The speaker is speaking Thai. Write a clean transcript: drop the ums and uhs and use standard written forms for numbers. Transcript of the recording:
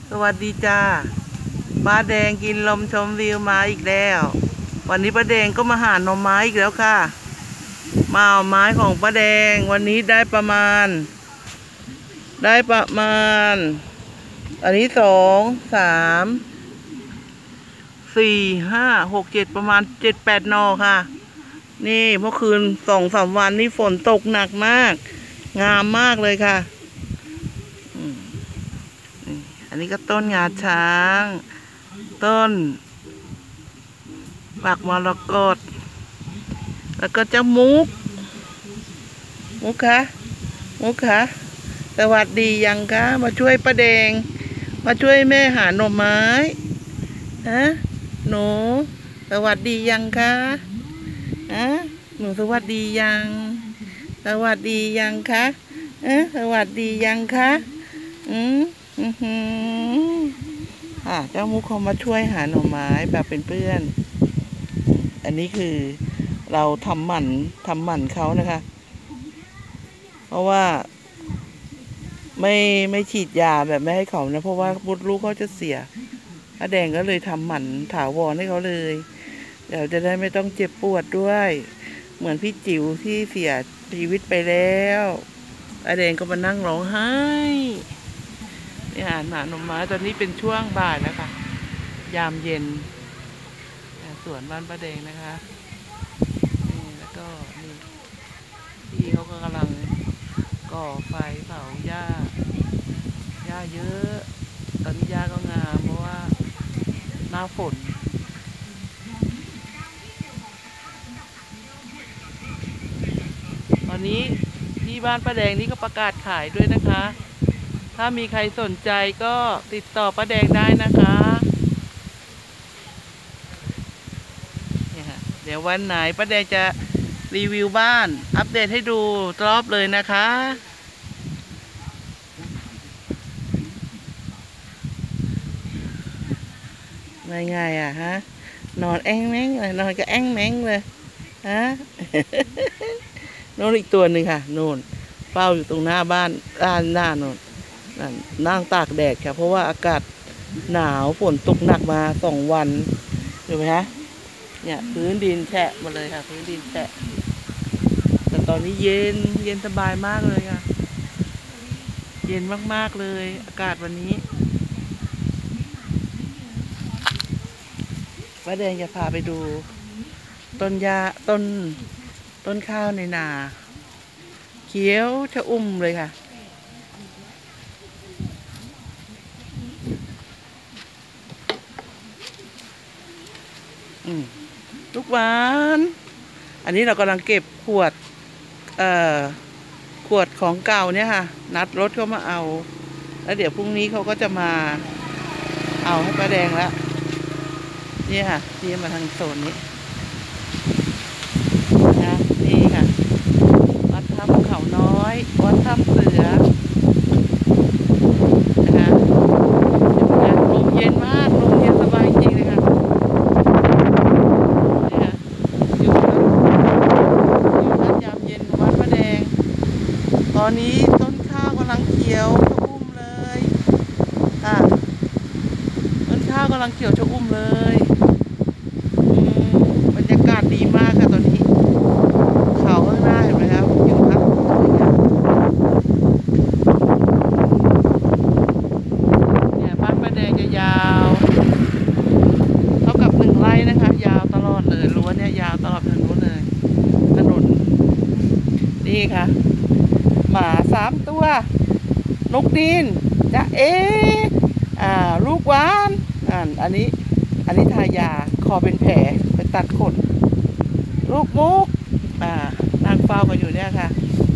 สวัสดีจ้าป้าแดงกินลมชมวิวมาอีกแล้ววันนี้ป้าแดงก็มาหาหน่อไม้อีกแล้วค่ะมาเอาไม้ของป้าแดงวันนี้ได้ประมาณอันนี้2 3 4 5 6 7ประมาณ7-8 หน่อค่ะนี่เมื่อคืน2-3 วันนี่ฝนตกหนักมากงามมากเลยค่ะอันนี้ก็ต้นงาช้างต้นปักมรกตแล้วก็เจ้ามุกค่ะสวัสดียังคะมาช่วยป้าแดงมาช่วยแม่หาหน่อไม้ฮะหนูสวัสดียังคะหนูสวัสดียังคะสวัสดียังคะเจ้ามุกเขามาช่วยหาหน่อไม้แบบเป็นเพื่อนอันนี้คือเราทำหมันเขานะคะเพราะว่าไม่ฉีดยาแบบไม่ให้เขานะเพราะว่าบุตรลูกเขาจะเสียป้าแดงก็เลยทำหมันถาวรให้เขาเลยเดี๋ยวจะได้ไม่ต้องเจ็บปวดด้วยเหมือนพี่จิ๋วที่เสียชีวิตไปแล้วป้าแดงก็มานั่งร้องไห้นี่หาหน่อไม้ตอนนี้เป็นช่วงบ่ายนะคะยามเย็นสวนบ้านป้าแดงนะคะนี่แล้วก็นี่พี่เขาก็กำลังก่อไฟเผาหญ้าเยอะตอนนี้หญ้าก็งามเพราะว่าหน้าฝนตอนนี้ที่บ้านป้าแดงนี่ก็ประกาศขายด้วยนะคะถ้ามีใครสนใจก็ติดต่อป้าแดงได้นะคะเดี๋ยววันไหนป้าแดงจะรีวิวบ้านอัปเดตให้ดูรอบเลยนะคะไงฮะนอนแอ้งแม้งเลยนอนก็แอ้งแม้งเลยฮะโน่นอีกตัวหนึ่งค่ะโน่นเฝ้าอยู่ตรงหน้าบ้านด้านหน้าโน่นนั่งตากแดดค่ะเพราะว่าอากาศหนาวฝนตกหนักมา2 วันเห็นไหมฮะเนี่ยพื้นดินแฉะหมดเลยค่ะพื้นดินแฉะแต่ตอนนี้เย็นสบายมากเลยค่ะเย็นมากๆเลยอากาศวันนี้ป้าแดงจะพาไปดูต้นหญ้าต้นข้าวในนาเขียวชะอุ่มเลยค่ะลูกหวานอันนี้เรากำลังเก็บขวดของเก่าเนี่ยค่ะนัดรถเขามาเอาแล้วเดี๋ยวพรุ่งนี้เขาก็จะมาเอาให้ป้าแดงแล้วนี่ค่ะนี่มาทางโซนนี้นะนี่ค่ะวัดถ้ำเขาน้อยวัดถ้ำเสือนะคะลมเย็นมากลมเย็นสบายจริงเลยค่ะนี่ค่ะอยู่ยามเย็นวัดป้าแดงตอนนี้ต้นข้าวกำลังเขียวชอุ่มเลยค่ะต้นข้าวกำลังเขียวชอุ่มเลยบรรยากาศดีมากค่ะตอนนี้เขาข้างหน้าเห็นไหมครับอยู่ครับเนี่ยบ้านป้าแดงจะยาวเท่ากับ1 ไร่นะคะยาวตลอดเลยรั้วเนี่ยยาวตลอดถนนเลยถนนนี่ค่ะหมา3 ตัวนกดินจะลูกหวานอันนี้ทายาคอเป็นแผลไปตัดขนลูกมุกนั่งเฝ้ากันอยู่เนี่ยค่ะ